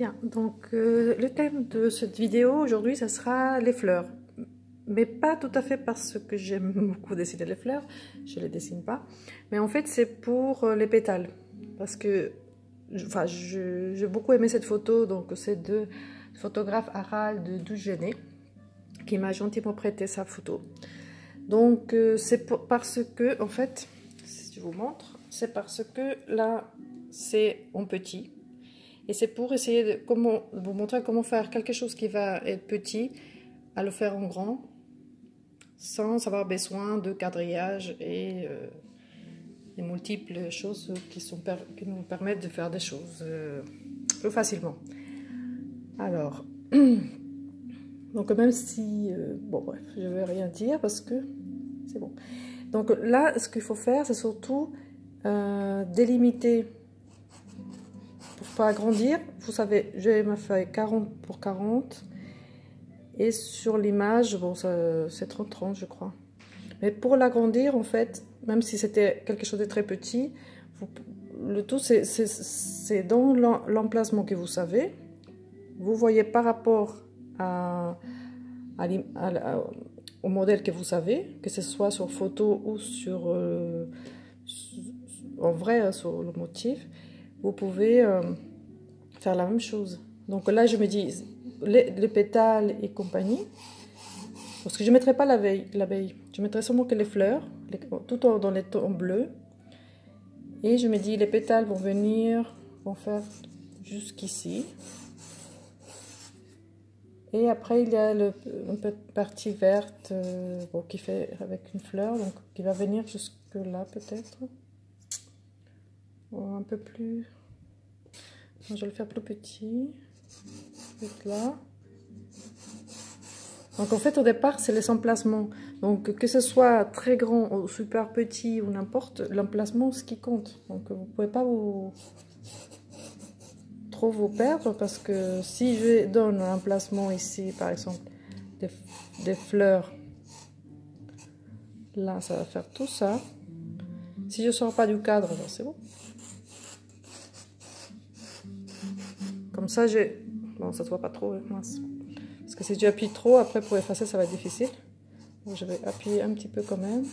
Bien, donc le thème de cette vidéo aujourd'hui, ça sera les fleurs. Mais pas tout à fait parce que j'aime beaucoup dessiner les fleurs, je ne les dessine pas. Mais en fait, c'est pour les pétales. Parce que j'ai beaucoup aimé cette photo, donc c'est de photographe Harald Dugenais qui m'a gentiment prêté sa photo. Donc c'est parce que, en fait, si je vous montre, c'est parce que là, c'est en petit. Et c'est pour essayer de vous montrer comment faire quelque chose qui va être petit, à le faire en grand, sans avoir besoin de quadrillage et des multiples choses qui nous permettent de faire des choses plus facilement. Alors, donc même si, bon bref, je ne vais rien dire parce que c'est bon. Donc là, ce qu'il faut faire, c'est surtout délimiter. Pour pas agrandir, vous savez, j'ai ma feuille 40 pour 40 et sur l'image, bon, c'est 30-30 je crois. Mais pour l'agrandir, en fait, même si c'était quelque chose de très petit, le tout c'est dans l'emplacement que vous savez. Vous voyez par rapport au modèle que vous savez, que ce soit sur photo ou sur en vrai sur le motif. Vous pouvez faire la même chose. Donc là, je me dis, les pétales et compagnie, parce que je ne mettrai pas l'abeille. Je mettrai seulement que les fleurs, tout dans les tons bleus. Et je me dis, les pétales vont faire jusqu'ici. Et après, il y a une petite partie verte bon, qui fait avec une fleur, donc qui va venir jusque là peut-être. Un peu plus. Je vais le faire plus petit. Là. Donc en fait au départ c'est les emplacements. Donc que ce soit très grand ou super petit ou n'importe, l'emplacement ce qui compte. Donc vous ne pouvez pas trop vous perdre parce que si je donne un emplacement ici par exemple des fleurs, là ça va faire tout ça. Si je ne sors pas du cadre, c'est bon. Comme ça, bon, ça se voit pas trop, mince. Parce que si j'appuie trop, après pour effacer, ça va être difficile. Donc, je vais appuyer un petit peu quand même.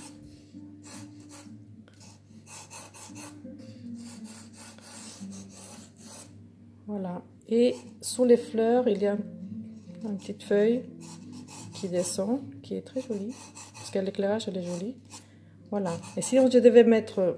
Voilà. Et sous les fleurs, il y a une petite feuille qui descend, qui est très jolie. Parce que l'éclairage, elle est jolie. Voilà. Et si je devais mettre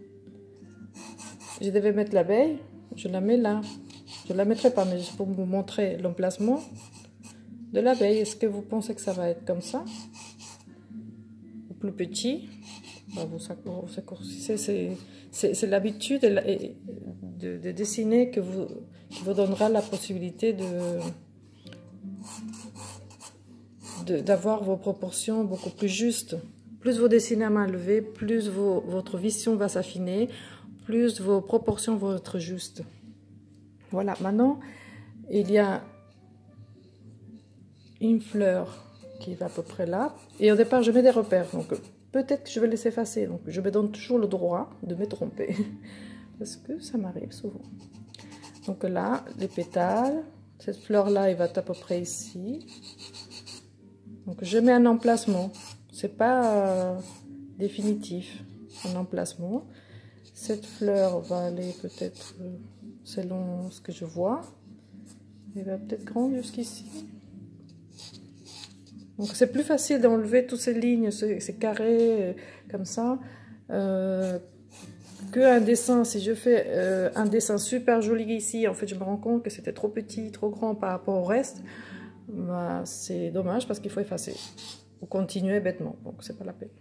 l'abeille, je la mets là. Je ne la mettrai pas, mais juste pour vous montrer l'emplacement de l'abeille. Est-ce que vous pensez que ça va être comme ça? Ou plus petit? Bah, vous raccourcissez. C'est l'habitude de dessiner qui vous donnera la possibilité d'avoir vos proportions beaucoup plus justes. Plus vous dessinez à main levée, plus votre vision va s'affiner, plus vos proportions vont être justes. Voilà, maintenant, il y a une fleur qui va à peu près là. Et au départ, je mets des repères. Donc, peut-être que je vais les effacer. Donc, je me donne toujours le droit de me tromper. Parce que ça m'arrive souvent. Donc là, les pétales. Cette fleur-là, elle va à peu près ici. Donc, je mets un emplacement. C'est pas définitif, un emplacement. Cette fleur va aller peut-être selon ce que je vois. Elle va peut-être grandir jusqu'ici. Donc c'est plus facile d'enlever toutes ces lignes, ces carrés comme ça, qu'un dessin. Si je fais un dessin super joli ici, en fait je me rends compte que c'était trop petit, trop grand par rapport au reste, bah, c'est dommage parce qu'il faut effacer ou continuer bêtement, donc c'est pas la peine.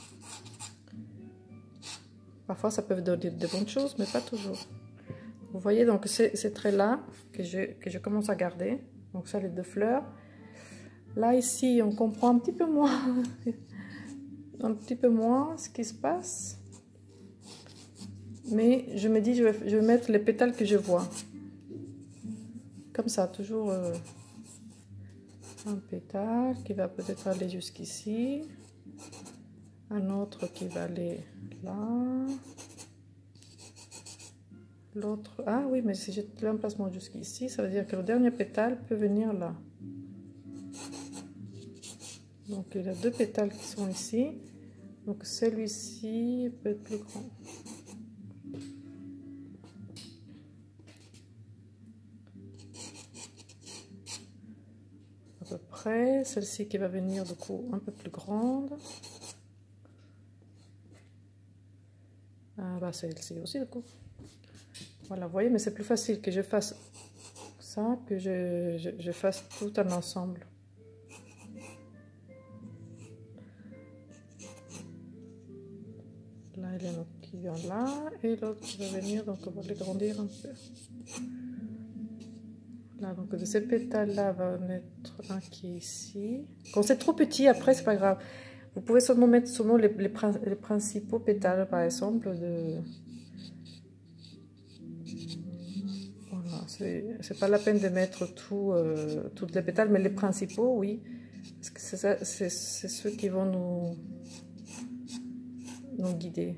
Parfois ça peut donner de bonnes choses, mais pas toujours. Vous voyez, donc ces traits-là que je commence à garder. Donc ça, les deux fleurs. Là, ici, on comprend un petit peu moins ce qui se passe. Mais je me dis, je vais mettre les pétales que je vois. Comme ça, toujours un pétale qui va peut-être aller jusqu'ici. Un autre qui va aller là. l'autre. Ah oui, mais si j'ai l'emplacement jusqu'ici, ça veut dire que le dernier pétale peut venir là. Donc il y a 2 pétales qui sont ici. Donc celui-ci peut être plus grand. À peu près. Celle-ci qui va venir du coup un peu plus grande. Ah bah celle-ci aussi du coup. Voilà, vous voyez, mais c'est plus facile que je fasse ça que je fasse tout un ensemble. Là, il y a un autre qui vient là et l'autre qui va venir, donc on va les grandir un peu. Là, donc de ces pétales-là va mettre un qui est ici. Quand c'est trop petit, après, c'est pas grave. Vous pouvez seulement mettre les principaux pétales, par exemple, de... Voilà, c'est pas la peine de mettre toutes les pétales, mais les principaux, oui. Parce que c'est ceux qui vont nous guider.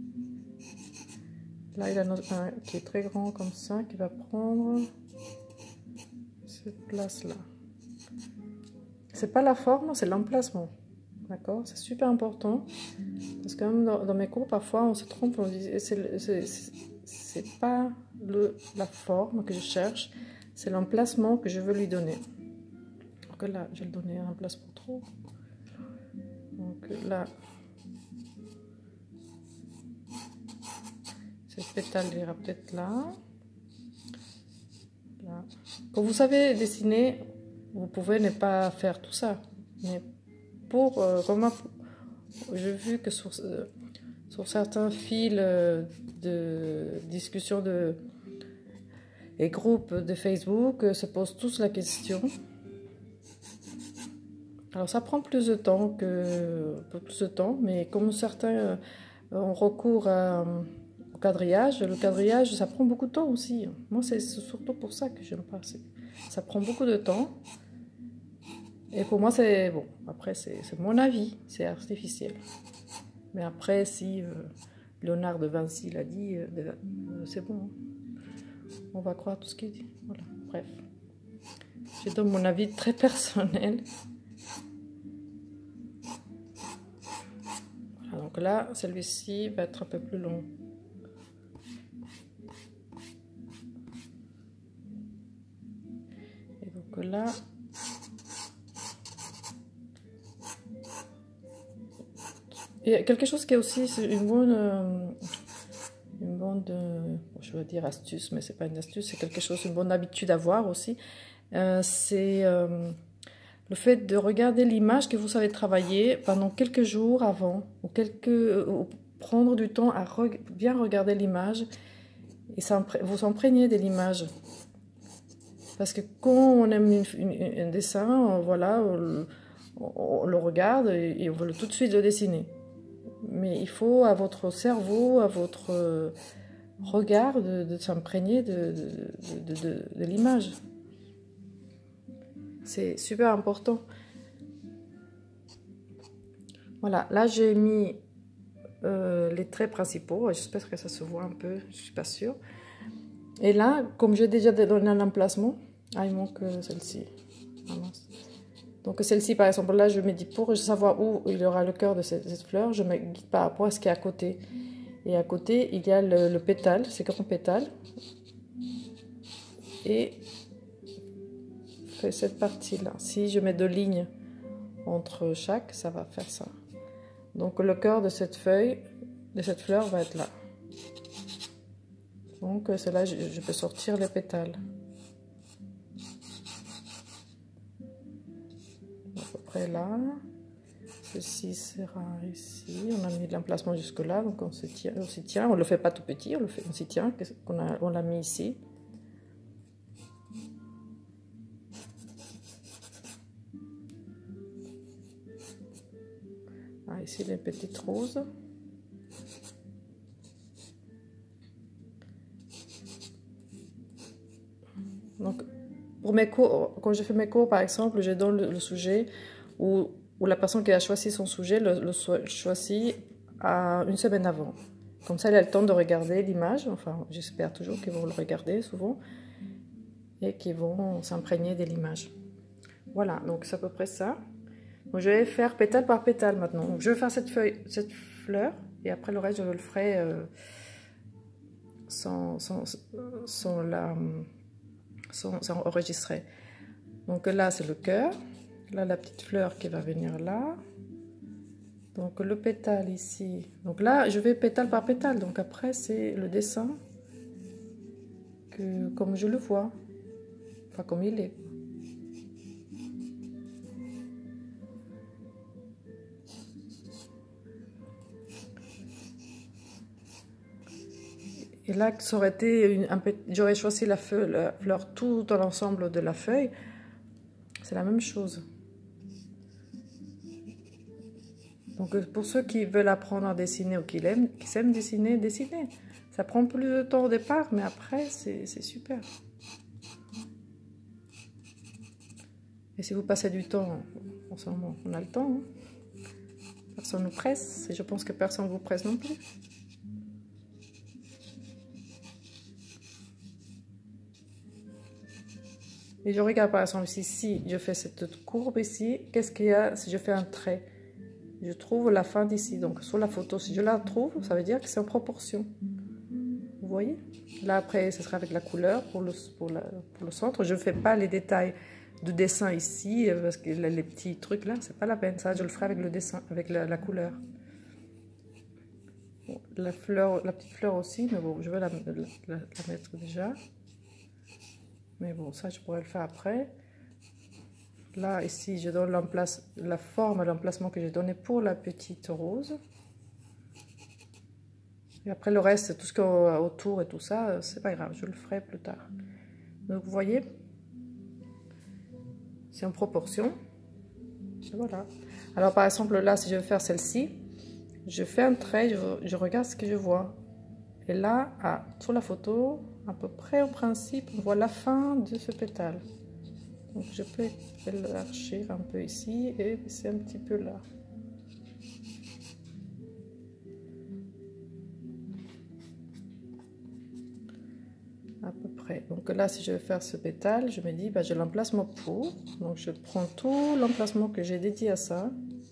Là, il y en a un qui est très grand comme ça, qui va prendre cette place-là. C'est pas la forme, c'est l'emplacement. D'accord? C'est super important. Parce que même dans mes cours, parfois, on se trompe. On dit c'est pas la forme que je cherche, c'est l'emplacement que je veux lui donner. Donc là, je vais le donner un emplacement trop. Donc là, cette pétale ira peut-être là. Là. Quand vous savez dessiner, vous pouvez ne pas faire tout ça. Mais comme j'ai vu que sur certains fils de discussion et groupes de Facebook se posent tous la question. Alors ça prend plus de temps mais comme certains ont recours au quadrillage, le quadrillage ça prend beaucoup de temps aussi. Moi c'est surtout pour ça que j'aime pas. Ça prend beaucoup de temps. Et pour moi c'est bon. Après c'est mon avis, c'est artificiel. Mais après si Léonard de Vinci l'a dit, c'est bon. On va croire tout ce qu'il dit. Voilà. Bref, je donne mon avis très personnel. Donc là, celui-ci va être un peu plus long. Et donc là, il y a quelque chose qui est aussi une bonne je veux dire astuce, mais c'est pas une astuce, c'est quelque chose, une bonne habitude à avoir aussi. C'est le fait de regarder l'image que vous savez travailler pendant quelques jours avant, ou prendre du temps à bien regarder l'image et vous imprégnez de l'image. Parce que quand on aime un dessin, voilà, on le regarde et on veut tout de suite le dessiner. Mais il faut à votre cerveau, à votre regard de s'imprégner de l'image. C'est super important. Voilà, là j'ai mis les traits principaux. J'espère que ça se voit un peu, je suis pas sûre. Et là, comme j'ai déjà donné un emplacement, il manque celle-ci. Donc celle-ci, par exemple, là je me dis pour savoir où il y aura le cœur de cette fleur, je me guide par rapport à ce qui est à côté. Et à côté, il y a le pétale, ces grands pétales. Et cette partie-là. Si je mets 2 lignes entre chaque, ça va faire ça. Donc le cœur de cette feuille, de cette fleur va être là. Donc c'est là je peux sortir les pétales. À peu près là. Ceci sera ici. On a mis l'emplacement jusque là, donc on s'y tient. On le fait pas tout petit, on s'y tient. On l'a mis ici. Ici les petites roses. Donc, pour mes cours, quand je fais mes cours, par exemple, je donne le sujet ou la personne qui a choisi son sujet le choisit à 1 semaine avant. Comme ça, il a le temps de regarder l'image. Enfin, j'espère toujours qu'ils vont le regarder souvent et qu'ils vont s'imprégner de l'image. Voilà, donc c'est à peu près ça. Donc, je vais faire pétale par pétale maintenant. Donc, je vais faire cette fleur et après le reste, je le ferai sans enregistrer. Donc là, c'est le cœur. Là, la petite fleur qui va venir là. Donc le pétale ici. Donc là, je vais pétale par pétale. Donc après, c'est le dessin comme je le vois. Enfin, comme il est. Et là, ça aurait été j'aurais choisi la fleur tout dans l'ensemble de la feuille. C'est la même chose. Donc pour ceux qui veulent apprendre à dessiner ou qui aiment dessiner, dessiner. Ça prend plus de temps au départ, mais après, c'est super. Et si vous passez du temps, en ce moment, on a le temps. Hein. Personne ne nous presse, et je pense que personne ne vous presse non plus. Et je regarde par exemple ici, si je fais cette courbe ici, qu'est-ce qu'il y a si je fais un trait? Je trouve la fin d'ici. Donc sur la photo, si je la trouve, ça veut dire que c'est en proportion. Vous voyez? Là après, ce sera avec la couleur pour le centre. Je ne fais pas les détails de dessin ici, parce que les petits trucs là, c'est pas la peine. Ça, je le ferai avec le dessin, avec la couleur. Bon, la petite fleur aussi, mais bon, je vais la mettre déjà. Mais bon, ça, je pourrais le faire après. Là, ici, je donne la forme, l'emplacement que j'ai donné pour la petite rose. Et après, le reste, tout ce qu'il y a autour et tout ça, c'est pas grave, je le ferai plus tard. Donc, vous voyez, c'est en proportion. Et voilà. Alors, par exemple, là, si je veux faire celle-ci, je fais un trait, je regarde ce que je vois. Et là, sur la photo, à peu près au principe, on voit la fin de ce pétale. Donc je peux élargir un peu ici et c'est un petit peu là. À peu près. Donc là, si je veux faire ce pétale, je me dis, bah, j'ai l'emplacement pour. Donc je prends tout l'emplacement que j'ai dédié à ça.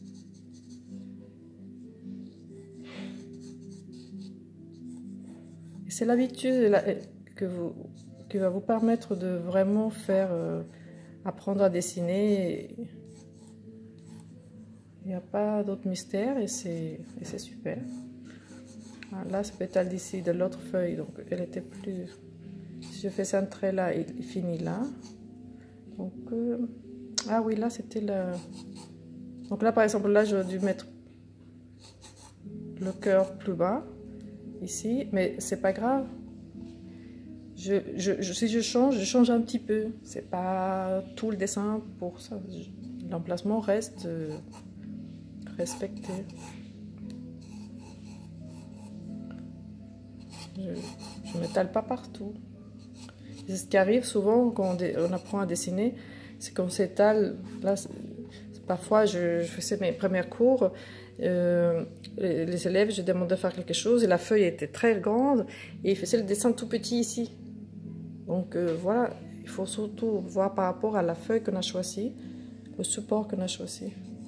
C'est l'habitude qui va vous permettre de vraiment faire, apprendre à dessiner. Il n'y a pas d'autre mystère et c'est super. Ah, là, ce pétale d'ici, de l'autre feuille, donc elle était plus... Si je fais ça un trait là, il finit là. Donc, ah oui, là, c'était le... Donc là, par exemple, là, j'aurais dû mettre le cœur plus bas. Ici, mais c'est pas grave. Si je change un petit peu. C'est pas tout le dessin pour ça. L'emplacement reste respecté. Je m'étale pas partout. C'est ce qui arrive souvent quand on apprend à dessiner, c'est qu'on s'étale. Là, parfois, je faisais mes premiers cours. Les élèves, je demandais de faire quelque chose et la feuille était très grande et ils faisaient le dessin tout petit ici. Donc voilà, il faut surtout voir par rapport à la feuille qu'on a choisie, le support qu'on a choisi.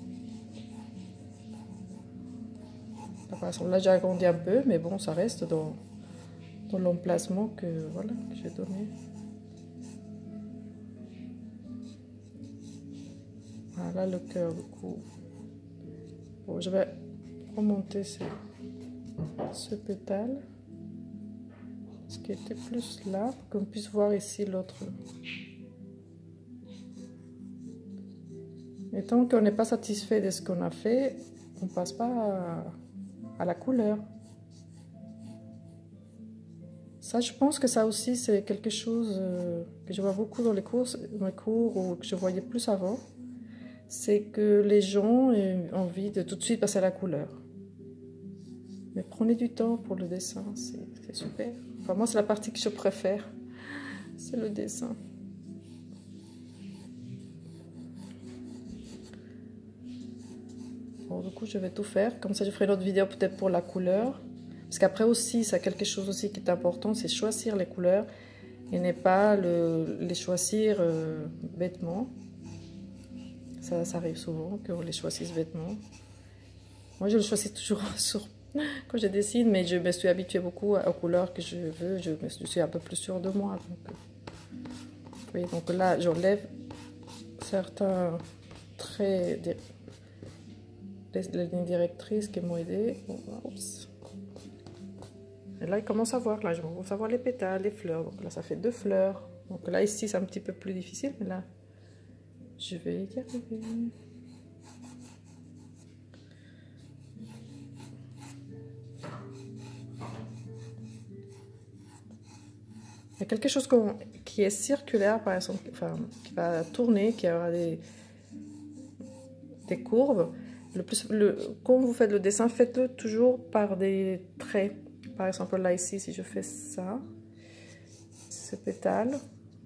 Là, j'ai agrandi un peu, mais bon, ça reste dans l'emplacement que j'ai donné. Voilà le cœur du coup. Bon, je vais remonter ce pétale, ce qui était plus là, pour qu'on puisse voir ici l'autre. Et tant qu'on n'est pas satisfait de ce qu'on a fait, on passe pas à la couleur. Ça, je pense que ça aussi, c'est quelque chose que je vois beaucoup dans mes cours ou que je voyais plus avant. C'est que les gens ont envie de tout de suite passer à la couleur. Mais prenez du temps pour le dessin, c'est super. Enfin, moi, c'est la partie que je préfère, c'est le dessin. Bon, du coup, je vais tout faire. Comme ça, je ferai une autre vidéo peut-être pour la couleur. Parce qu'après aussi, ça quelque chose aussi qui est important, c'est choisir les couleurs et ne pas les choisir bêtement. Ça arrive souvent qu'on les choisisse bêtement. Moi, je le choisis toujours quand je dessine, mais je me suis habituée beaucoup aux couleurs que je veux. Je suis un peu plus sûre de moi. Donc, oui, donc là, j'enlève certains traits, les lignes directrices qui m'ont aidé. Bon, oups. Et là, il commence à voir. Là, je commence à voir les pétales, les fleurs. Donc là, ça fait 2 fleurs. Donc là, ici, c'est un petit peu plus difficile, mais là, je vais y arriver. Il y a quelque chose qui est circulaire, par exemple, enfin, qui va tourner, qui aura des courbes. Quand vous faites le dessin, faites-le toujours par des traits. Par exemple, là, ici, si je fais ça, ce pétale,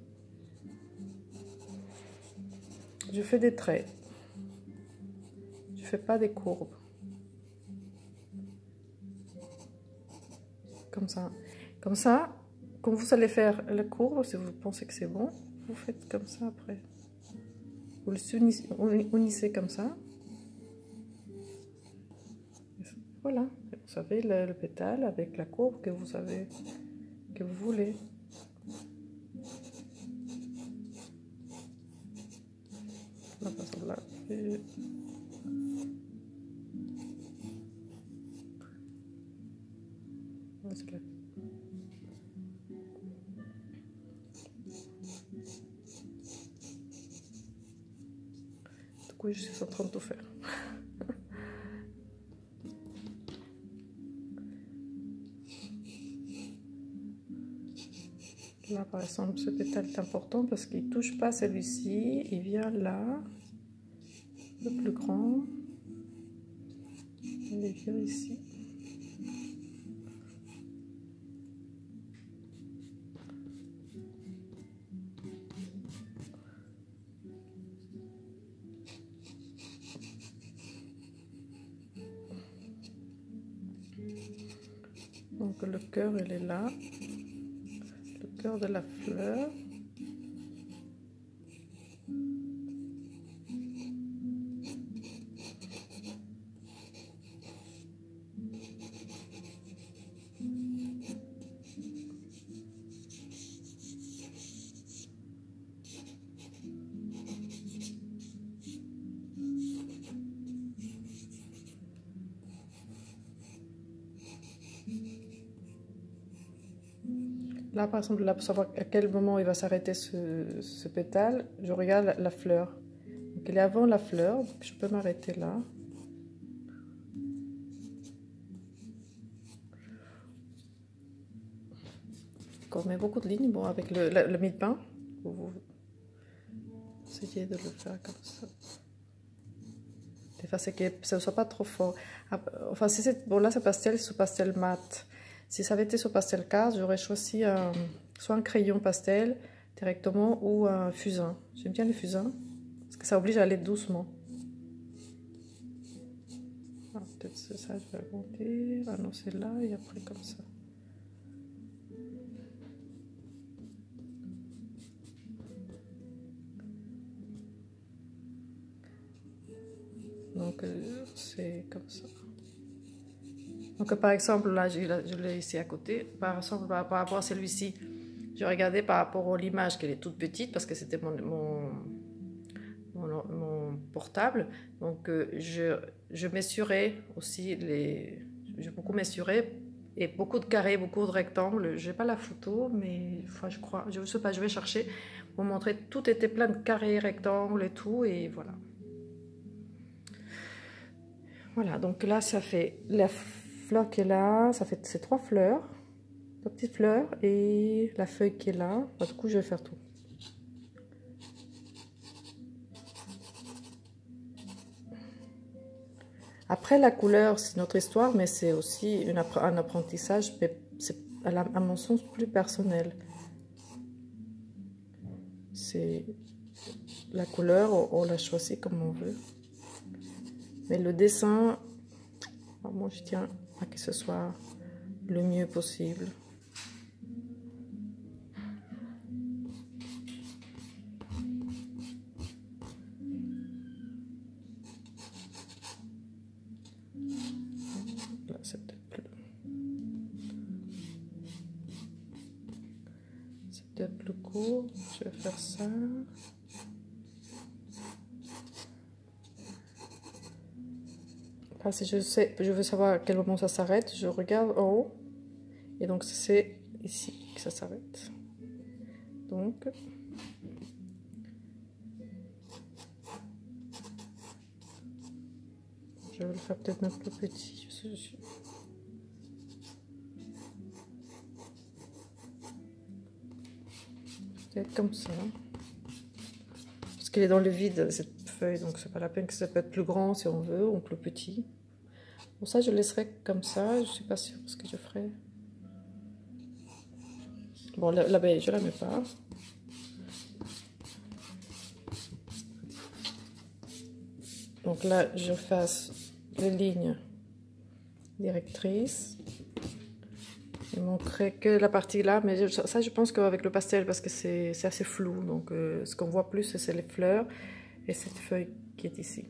je fais des traits. Je ne fais pas des courbes. Comme ça. Comme ça, quand vous allez faire la courbe, si vous pensez que c'est bon, vous faites comme ça après. Vous le unissez comme ça. Voilà, vous avez le pétale avec la courbe que vous voulez. Là, par exemple, là. Du coup, je suis en train de tout faire. Là, par exemple, ce pétale est important parce qu'il ne touche pas celui-ci. Il vient là, le plus grand. Il vient ici. Donc le cœur, il est là. Le cœur de la fleur. Là, par exemple, là, pour savoir à quel moment il va s'arrêter ce pétale, je regarde la fleur. Donc, il est avant la fleur, donc je peux m'arrêter là. On met beaucoup de lignes, bon, avec le mie-de-pain. Vous essayez de le faire comme ça. C'est que ça ne soit pas trop fort. Enfin, si c'est bon, là, c'est pastel, c'est pastel mat. Si ça avait été sur pastel case, j'aurais choisi soit un crayon pastel directement ou un fusain. J'aime bien le fusain parce que ça oblige à aller doucement. Ah, peut-être c'est ça, je vais agrandir. Ah non, c'est là et après comme ça. Donc c'est comme ça. Donc par exemple, là, je l'ai ici à côté. Par exemple, par rapport à celui-ci, je regardais par rapport à l'image qu'elle est toute petite parce que c'était mon portable. Donc je mesurais aussi j'ai beaucoup mesuré et beaucoup de carrés, beaucoup de rectangles. J'ai pas la photo, mais enfin, je crois, je sais pas, je vais chercher pour vous montrer. Tout était plein de carrés, rectangles et tout, et voilà. Voilà, donc là, ça fait la fleur qui est là, ça fait ces 3 fleurs, 3 petites fleurs, et la feuille qui est là. Bah, du coup, je vais faire tout. Après, la couleur, c'est notre histoire, mais c'est aussi un apprentissage, mais c'est à mon sens plus personnel. C'est la couleur, on la choisit comme on veut. Mais le dessin, moi je tiens à que ce soit le mieux possible. Là, c'est peut-être plus court. Je vais faire ça. Là, si je veux savoir à quel moment ça s'arrête, je regarde en haut. Et donc, c'est ici que ça s'arrête. Donc, je vais le faire peut-être un peu petit. Peut-être comme ça. Parce qu'elle est dans le vide, cette feuille, donc c'est pas la peine que ça peut être plus grand si on veut, ou plus petit. Pour ça, je laisserai comme ça. Je suis pas sûre ce que je ferai. Bon, l'abeille, je la mets pas. Donc là, je fasse les lignes directrices. Il manquerait que la partie là, mais ça, je pense qu'avec le pastel, parce que c'est assez flou. Donc, ce qu'on voit plus, c'est les fleurs et cette feuille qui est ici.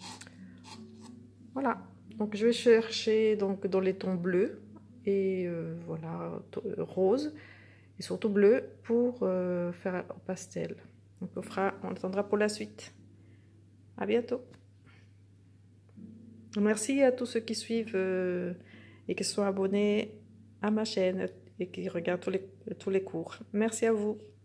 Voilà. Donc, je vais chercher donc dans les tons bleus et voilà, rose et surtout bleu pour faire au pastel. Donc, on attendra pour la suite. À bientôt. Merci à tous ceux qui suivent et qui sont abonnés à ma chaîne et qui regardent tous les cours. Merci à vous.